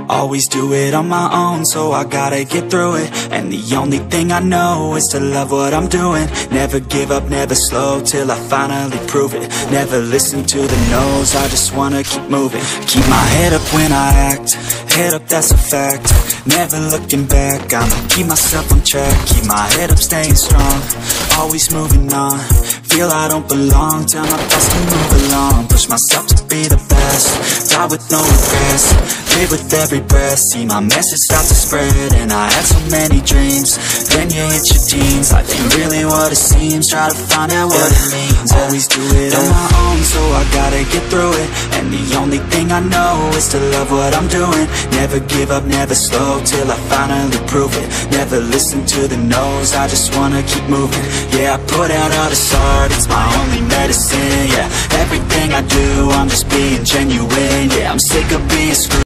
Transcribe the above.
Always do it on my own, so I gotta get through it. And the only thing I know is to love what I'm doing. Never give up, never slow, till I finally prove it. Never listen to the no's, I just wanna keep moving. Keep my head up when I act, head up, that's a fact. Never looking back, I'ma keep myself on track. Keep my head up, staying strong, always moving on. Feel I don't belong, tell my thoughts to move along. Push myself to be the best, die with no regrets. Live with every breath, see my message start to spread. And I had so many dreams, then you hit your teens. Life ain't really what it seems, try to find out what it means. Always do it on my own, so I gotta get through it. And the only thing I know is to love what I'm doing. Never give up, never slow, till I finally prove it. Never listen to the no's, I just wanna keep moving. Yeah, I put out all this art, it's my only medicine. Yeah, everything I do, I'm just being genuine. Yeah, I'm sick of being screwed.